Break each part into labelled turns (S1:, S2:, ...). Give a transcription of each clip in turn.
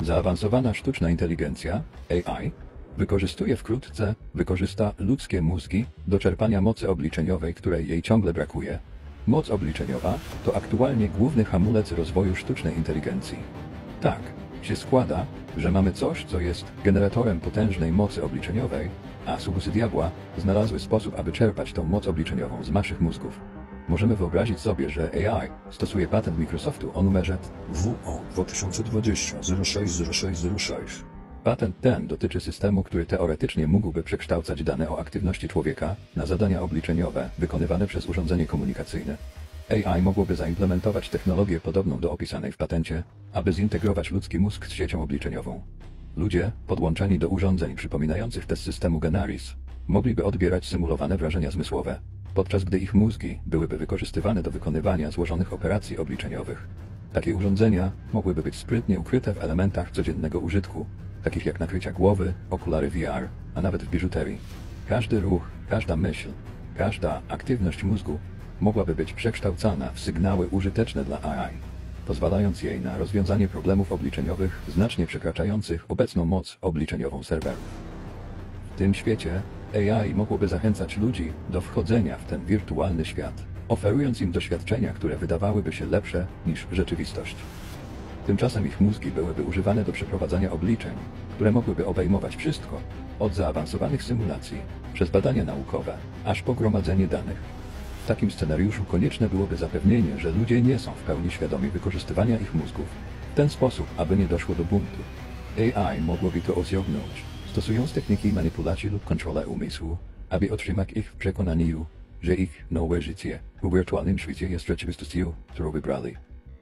S1: Zaawansowana sztuczna inteligencja, AI, wykorzysta ludzkie mózgi do czerpania mocy obliczeniowej, której jej ciągle brakuje. Moc obliczeniowa to aktualnie główny hamulec rozwoju sztucznej inteligencji. Tak się składa, że mamy coś, co jest generatorem potężnej mocy obliczeniowej, a sługusy diabła znalazły sposób, aby czerpać tą moc obliczeniową z naszych mózgów. Możemy wyobrazić sobie, że AI stosuje patent Microsoftu o numerze
S2: WO 2020-060606.
S1: Patent ten dotyczy systemu, który teoretycznie mógłby przekształcać dane o aktywności człowieka na zadania obliczeniowe wykonywane przez urządzenie komunikacyjne. AI mogłoby zaimplementować technologię podobną do opisanej w patencie, aby zintegrować ludzki mózg z siecią obliczeniową. Ludzie, podłączeni do urządzeń przypominających test systemu Genaris, mogliby odbierać symulowane wrażenia zmysłowe, podczas gdy ich mózgi byłyby wykorzystywane do wykonywania złożonych operacji obliczeniowych. Takie urządzenia mogłyby być sprytnie ukryte w elementach codziennego użytku, takich jak nakrycia głowy, okulary VR, a nawet w biżuterii. Każdy ruch, każda myśl, każda aktywność mózgu mogłaby być przekształcana w sygnały użyteczne dla AI, pozwalając jej na rozwiązanie problemów obliczeniowych znacznie przekraczających obecną moc obliczeniową serwerów. W tym świecie AI mogłoby zachęcać ludzi do wchodzenia w ten wirtualny świat, oferując im doświadczenia, które wydawałyby się lepsze niż rzeczywistość. Tymczasem ich mózgi byłyby używane do przeprowadzania obliczeń, które mogłyby obejmować wszystko, od zaawansowanych symulacji, przez badania naukowe, aż po gromadzenie danych. W takim scenariuszu konieczne byłoby zapewnienie, że ludzie nie są w pełni świadomi wykorzystywania ich mózgów w ten sposób, aby nie doszło do buntu. AI mogłoby to osiągnąć, stosując techniki manipulacji lub kontroli umysłu, aby otrzymać ich w przekonaniu, że ich nowe życie w wirtualnym świecie jest rzeczywistością, którą wybrali.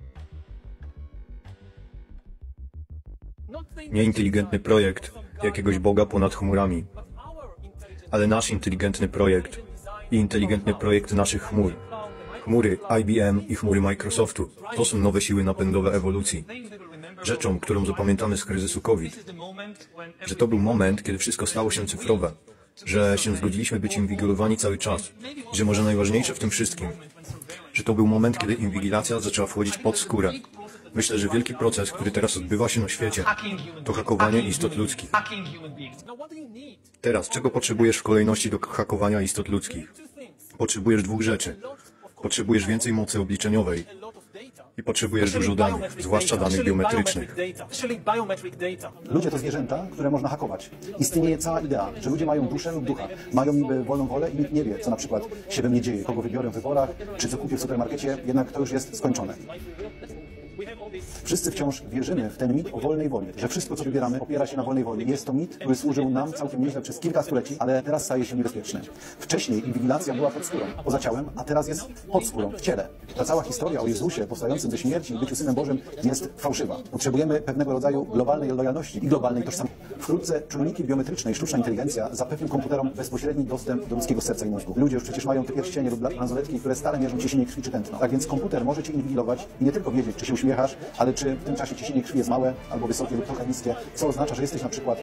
S2: Nie inteligentny projekt jakiegoś Boga ponad chmurami, ale nasz inteligentny projekt i inteligentny projekt naszych chmur. Chmury IBM i chmury Microsoftu to są nowe siły napędowe ewolucji. Rzeczą, którą zapamiętamy z kryzysu COVID, że to był moment, kiedy wszystko stało się cyfrowe, że się zgodziliśmy być inwigilowani cały czas, że może najważniejsze w tym wszystkim, że to był moment, kiedy inwigilacja zaczęła wchodzić pod skórę. Myślę, że wielki proces, który teraz odbywa się na świecie, to hakowanie istot ludzkich. Teraz, czego potrzebujesz w kolejności do hakowania istot ludzkich? Potrzebujesz dwóch rzeczy. Potrzebujesz więcej mocy obliczeniowej i potrzebujesz dużo danych, zwłaszcza danych biometrycznych.
S3: Ludzie to zwierzęta, które można hakować. Istnieje cała idea, że ludzie mają duszę lub ducha, mają niby wolną wolę i nikt nie wie, co na przykład się we mnie dzieje, kogo wybiorę w wyborach, czy co kupię w supermarkecie, jednak to już jest skończone. Wszyscy wciąż wierzymy w ten mit o wolnej woli, że wszystko, co wybieramy, opiera się na wolnej woli. Jest to mit, który służył nam całkiem nieźle przez kilka stuleci, ale teraz staje się niebezpieczny. Wcześniej inwigilacja była pod skórą, poza ciałem, a teraz jest pod skórą, w ciele. Ta cała historia o Jezusie powstającym ze śmierci i byciu Synem Bożym jest fałszywa. Potrzebujemy pewnego rodzaju globalnej lojalności i globalnej tożsamości. Wkrótce czujniki biometryczne i sztuczna inteligencja zapewnią komputerom bezpośredni dostęp do ludzkiego serca i mózgu. Ludzie już przecież mają te pierścienie lub bransoletki, które stale mierzą ciśnienie krwi czy tętno. Tak więc komputer może cię inwigilować i nie tylko wiedzieć, czy się uśmiechasz, ale czy w tym czasie ciśnienie krwi jest małe albo wysokie lub trochę niskie, co oznacza, że jesteś na przykład